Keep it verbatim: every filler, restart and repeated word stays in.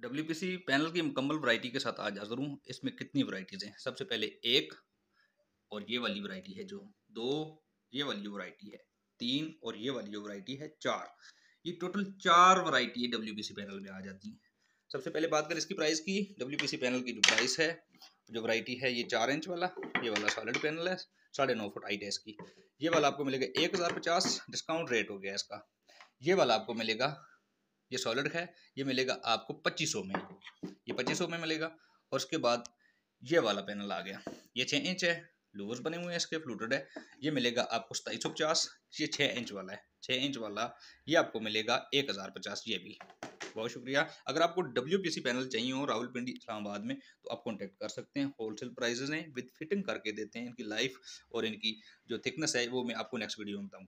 WPC panel की मुकम्मल variety के साथ आज हाज़िर हूँ। इसमें कितनी वैरायटीज़ हैं? सबसे पहले एक और ये वाली वैरायटी है जो दो, ये वाली जो वैरायटी है तीन और ये वाली जो वैरायटी है चार। ये टोटल चार वैरायटी डब्ल्यूपीसी पैनल में आ जाती हैं। सबसे पहले बात करें इसकी प्राइस की। डब्ल्यूपीसी पैनल की जो प्राइस है, जो वैरायटी है, ये चार इंच वाला, ये वाला सॉलिड पैनल है, साढ़े नौ फुट हाइट है इसकी। ये वाला आपको मिलेगा एक हज़ार पचास, डिस्काउंट रेट हो गया इसका। ये वाला आपको मिलेगा, ये सॉलिड है, ये मिलेगा आपको पच्चीस सौ में, ये पच्चीस सौ में मिलेगा। और उसके बाद ये वाला पैनल आ गया, ये छः इंच है, लूवर्स बने हुए हैं इसके, फ्लूटेड है, ये मिलेगा आपको सताईस सौ पचास। ये छः इंच वाला है, छः इंच वाला ये आपको मिलेगा एक हज़ार पचास। ये भी बहुत शुक्रिया। अगर आपको डब्ल्यूपीसी पैनल चाहिए हो रावलपिंडी इस्लामाबाद में तो आप कॉन्टैक्ट कर सकते हैं। होलसेल प्राइजेज हैं, विद फिटिंग करके देते हैं। इनकी लाइफ और इनकी जो थिकनेस है वो मैं आपको नेक्स्ट वीडियो में बताऊँगा।